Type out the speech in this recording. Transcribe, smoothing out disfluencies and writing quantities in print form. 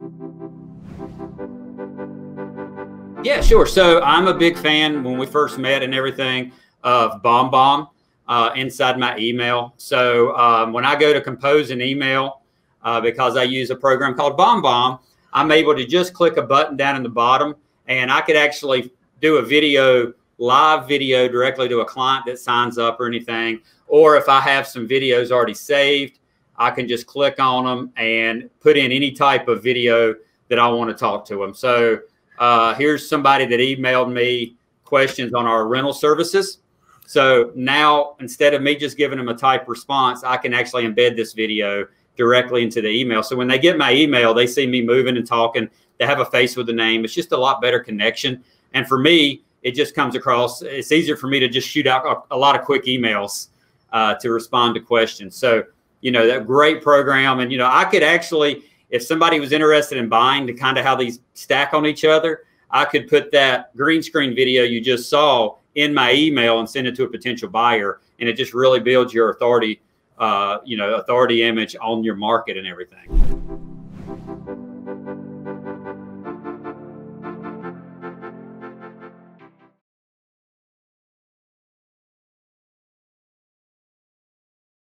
Yeah, sure. So I'm a big fan when we first met and everything of BombBomb inside my email. So when I go to compose an email, because I use a program called BombBomb, I'm able to just click a button down in the bottom, and I could actually do a video, live video directly to a client that signs up or anything. Or if I have some videos already saved, I can just click on them and put in any type of video that I want to talk to them. So here's somebody that emailed me questions on our rental services. So now, instead of me just giving them a typed response, I can actually embed this video directly into the email. So when they get my email, they see me moving and talking. They have a face with a name. It's just a lot better connection. And for me, it just comes across. It's easier for me to just shoot out a lot of quick emails to respond to questions. So, you know, that great program. And, you know, I could actually, if somebody was interested in buying to kind of how these stack on each other, I could put that green screen video you just saw in my email and send it to a potential buyer. And it just really builds your authority, you know, authority image on your market and everything.